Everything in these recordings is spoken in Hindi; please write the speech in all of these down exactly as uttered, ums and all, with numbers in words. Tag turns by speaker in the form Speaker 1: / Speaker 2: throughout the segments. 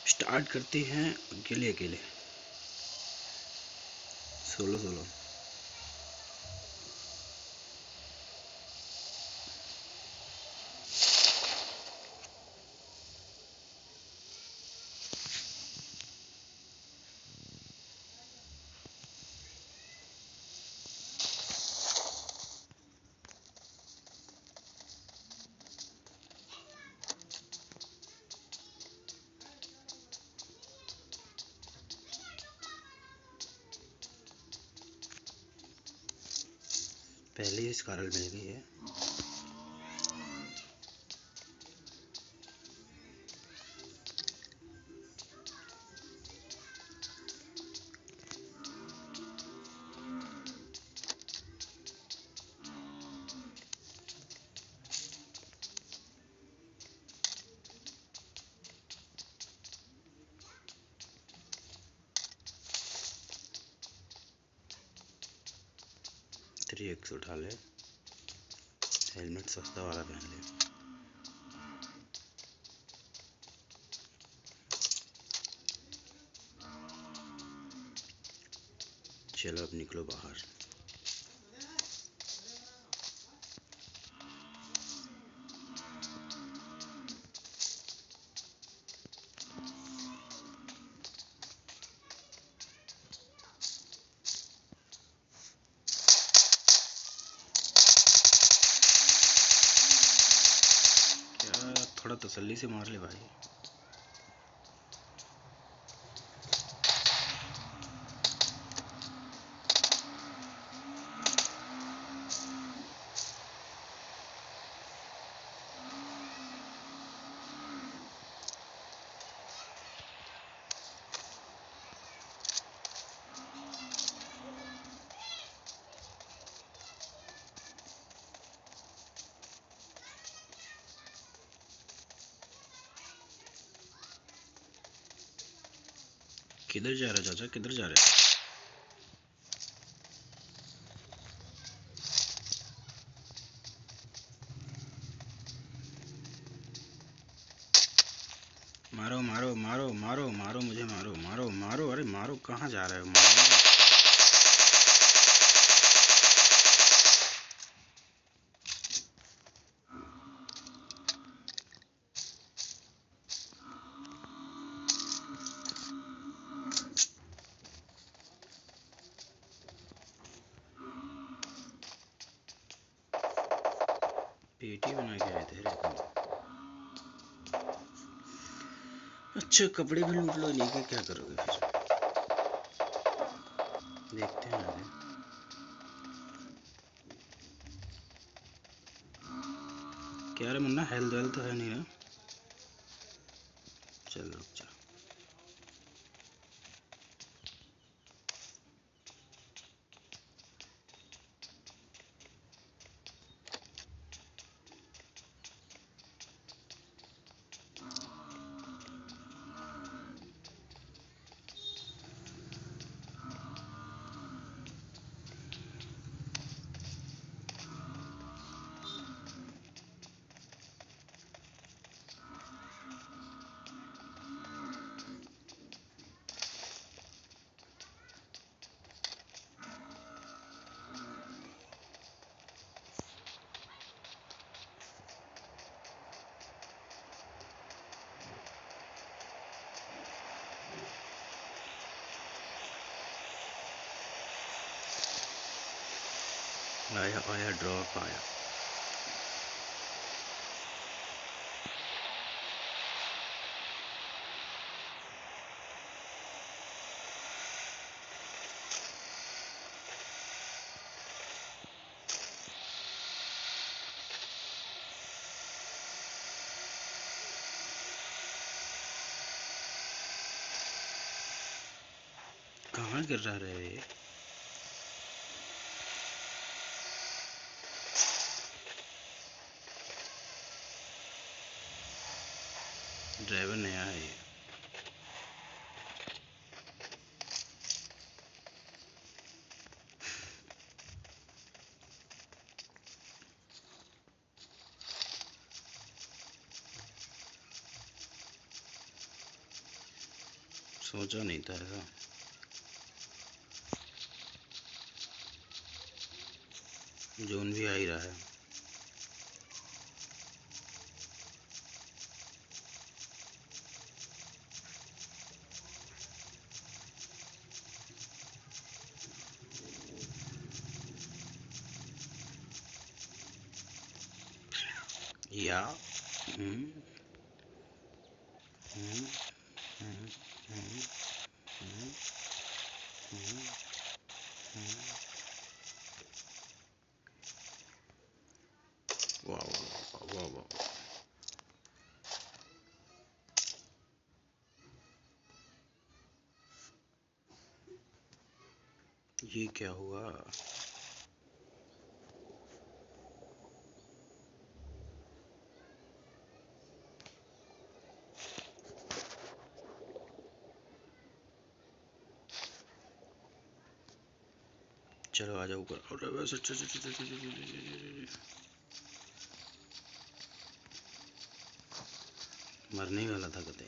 Speaker 1: स्टार्ट करते हैं अकेले अकेले, सोलो सोलो। पहले ही स्कारल मिल गई है। थ्री एक्स उठा ले, हेलमेट सस्ता वाला पहन ले। चलो अब निकलो बाहर। क्या थोड़ा तसल्ली से मार ले भाई। किधर जा रहा है चाचा, किधर जा रहे हैं? मारो मारो मारो मारो मारो मुझे, मारो मारो मारो, अरे मारो, कहाँ जा रहे हो? मारो। पेटी बना के आए थे रे तुम। अच्छा कपड़े भी लूट लो, नहीं के क्या करोगे फिर? देखते हैं आगे। क्या रे मुन्ना, हेल्थ वेल्थ तो है नहीं ना? चल रुक जा। आया आया ड्रॉप आया। कहाँ गिर रहा है ये? ड्राइवर नया है ये। सोचा नहीं था ऐसा। जोन भी आ ही रहा है। या हम्म हम्म हम्म हम्म हम्म हम्म हम्म। वाह वाह वाह वाह। ये क्या हुआ? चलो आ जाओ ऊपर। अरे वैसे मरने ही वाला था कते।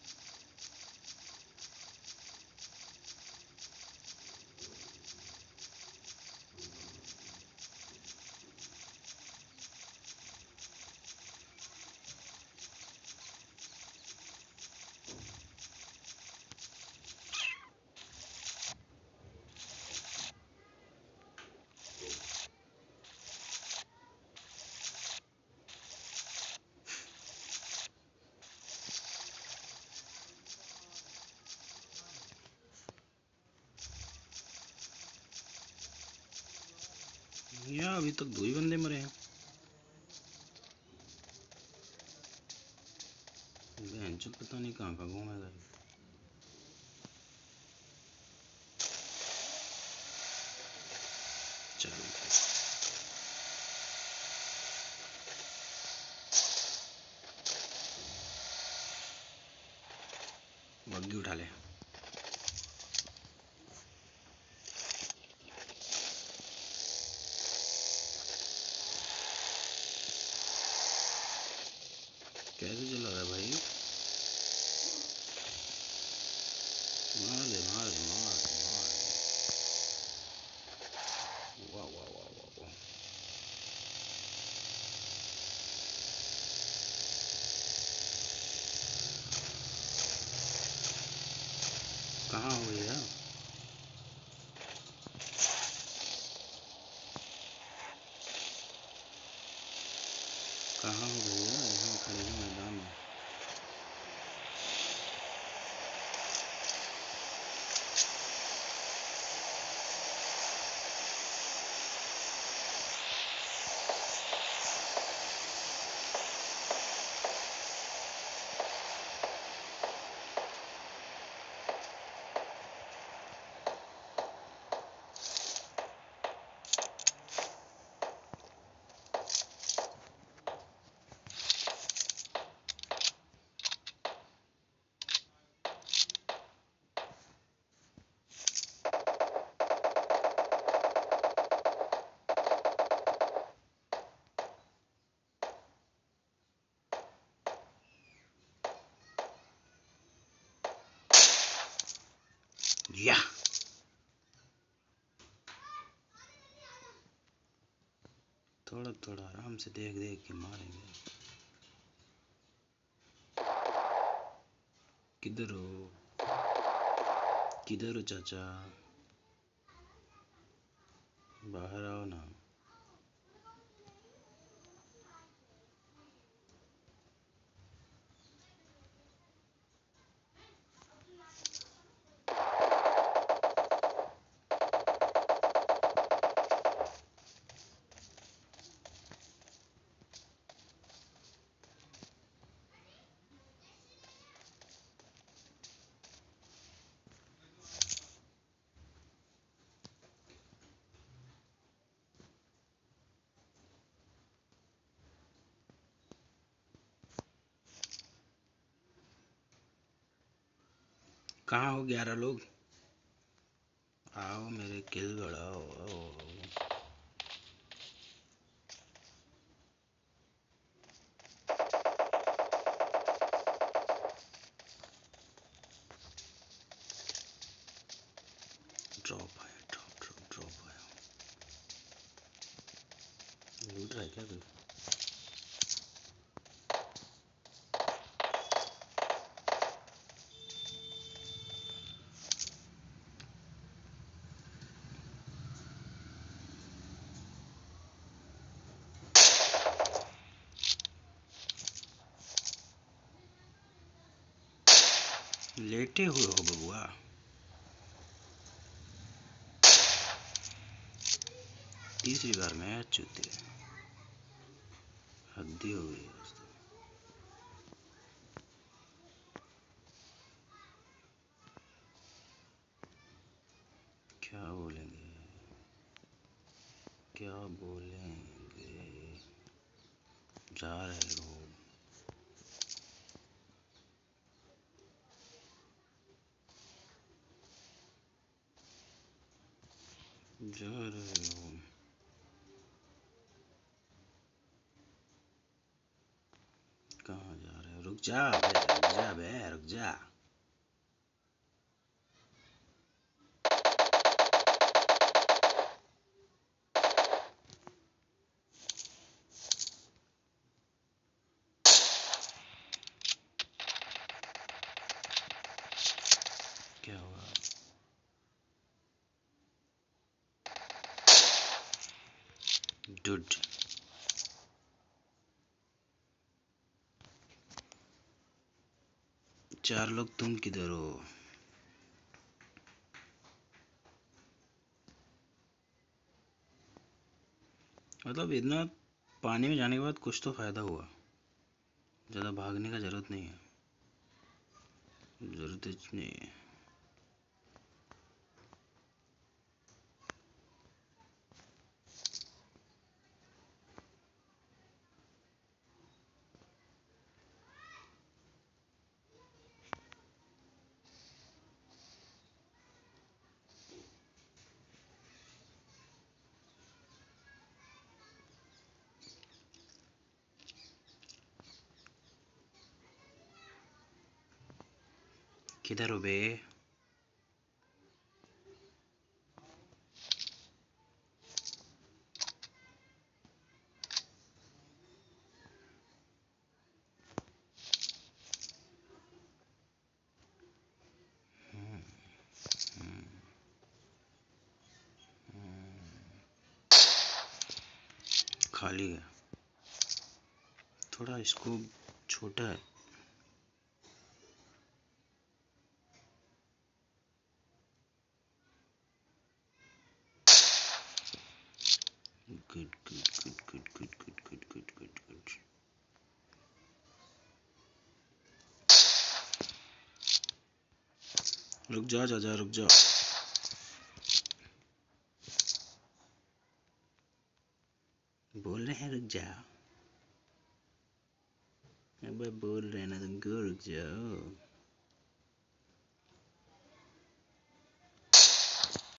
Speaker 1: या अभी तक दो ही बंदे मरे हैं। बेंचो पता नहीं कहाँ का घूमेगा। चलो बग्गी उठा ले। कैसे चला रहा है भाई? मार ले मार ले मार मार। वाह वाह वाह वाह वाह। कहाँ हो गया? कहाँ हो भैया? यहाँ खड़े हैं मैदान में। या थोड़ा थोड़ा आराम से देख देख के मारेंगे। किधर हो? किधर हो चाचा? बाहर आओ ना। कहाँ हो ग्यारह लोग? आओ मेरे किल बढ़ाओ। ड्रॉप आया, ड्रॉप ड्रॉप ड्रॉप आया। लूट रहा है क्या कोई? लेटे हुए हो बबुआ। तीसरी बार मैच जीते, हद्दी हो गई। क्या बोलेंगे, क्या बोलेंगे, जा रहे हो जा रहे हो कहाँ जा रहे हो? रुक जा बे, रुक जा बे, रुक जा। क्या हुआ? डुड चार लोग, तुम किधर हो? मतलब इतना पानी में जाने के बाद कुछ तो फायदा हुआ। ज़्यादा भागने का जरूरत नहीं है, जरूरत नहीं है। किधर हो बे? खाली है, थोड़ा स्कोप छोटा है। Good good good good good good good good good good. रुक जा जा जा, रुक जा। बोल रहे हैं रुक जा, अब बोल रहे हैं ना तुमको रुक जाओ।